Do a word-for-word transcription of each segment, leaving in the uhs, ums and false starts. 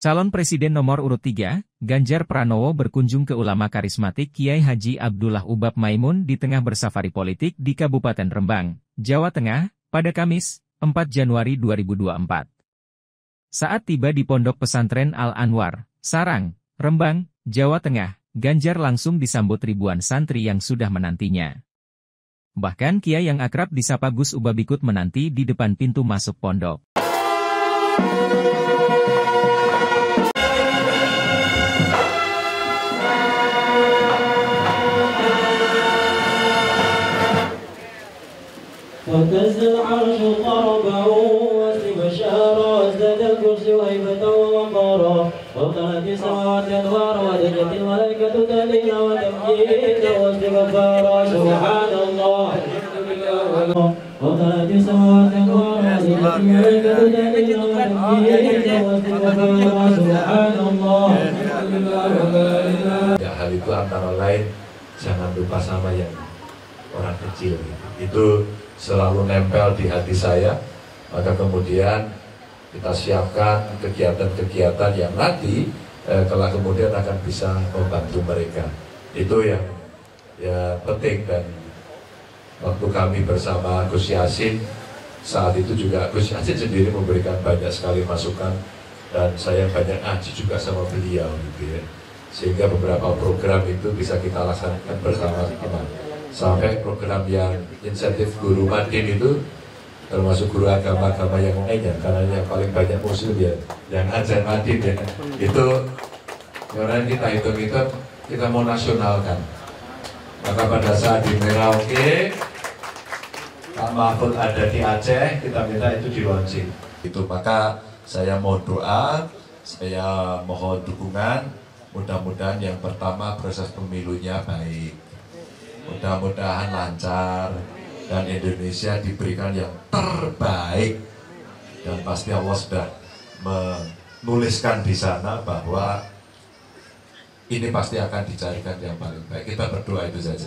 Calon Presiden nomor urut tiga, Ganjar Pranowo berkunjung ke ulama karismatik Kiai Haji Abdullah Ubab Maimun di tengah bersafari politik di Kabupaten Rembang, Jawa Tengah, pada Kamis, empat Januari dua ribu dua puluh empat. Saat tiba di Pondok Pesantren Al-Anwar, Sarang, Rembang, Jawa Tengah, Ganjar langsung disambut ribuan santri yang sudah menantinya. Bahkan Kiai yang akrab disapa Gus Ubab ikut menanti di depan pintu masuk pondok. وتز العرش طربه واستبشارا وازداد الكرسي هيبة ووقارا وطلت السماوات أنوارا ودجت الملائكة تهليلا وتمجيدا واستغفارا سبحان الله وطلت السماوات أنوارا ودجت الملائكة تهليلا وتمجيدا واستغفارا سبحان الله. Ya, hal itu antara lain jangan lupa sama yang orang kecil. Itu selalu nempel di hati saya, maka kemudian kita siapkan kegiatan-kegiatan yang nanti eh, kelak kemudian akan bisa membantu mereka. Itu yang ya penting. Dan waktu kami bersama Gus Yassin saat itu juga Gus Yassin sendiri memberikan banyak sekali masukan dan saya banyak ngaji juga sama beliau gitu ya, sehingga beberapa program itu bisa kita laksanakan bersama-sama. Sampai program yang insentif guru madin itu termasuk guru agama-agama yang lainnya, karena yang paling banyak muslim ya yang ajar madin ya, itu karena kita hitung-hitung kita mau nasionalkan. Maka pada saat di Merauke Pak Mahfud ada di Aceh, kita minta itu di launching itu. Maka saya mau doa, saya mohon dukungan, mudah-mudahan yang pertama proses pemilunya baik, mudah-mudahan lancar, dan Indonesia diberikan yang terbaik. Dan pasti Allah sudah menuliskan di sana bahwa ini pasti akan dicarikan yang paling baik. Kita berdoa itu saja.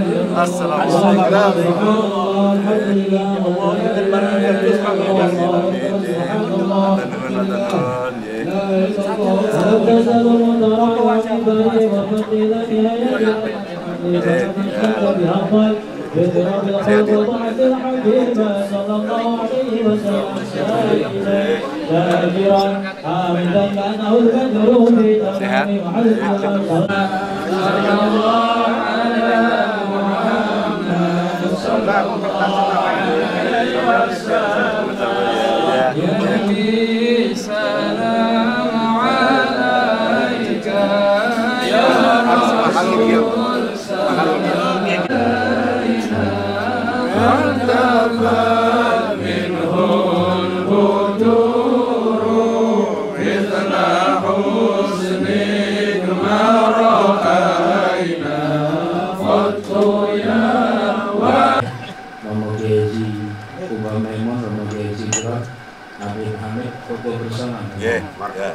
Romo Geji Ubab Maimun, Romo Geji Gerak, Nabi Hamid, foto bersama. Yeah, yeah.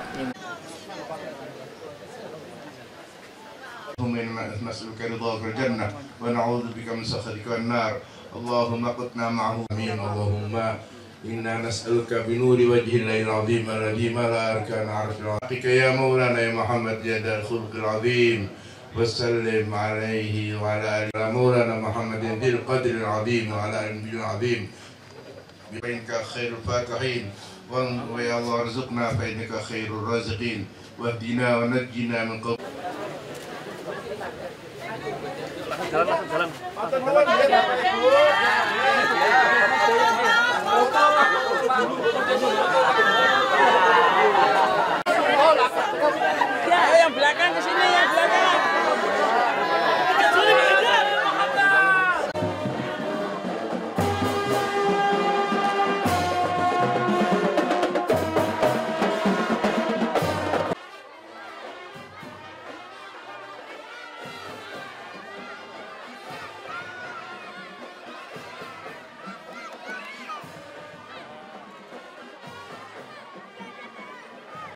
اللهم نسألك رضاك الجنة ونعوذ بك من سخطك النار. اللهم قتنا معه. آمين. اللهم إنا نسألك بنور وجه الله العظيم الذي ملأ أركان عرش العظيم يا مولانا يا محمد يا ذا الخلق العظيم وسلم عليه وعلى آله مولانا محمد ذي القدر العظيم وعلى آله العظيم بينك خير الفاتحين ويا الله ارزقنا فإنك خير الرازقين واهدنا ونجنا من قبل. Jalan, jalan.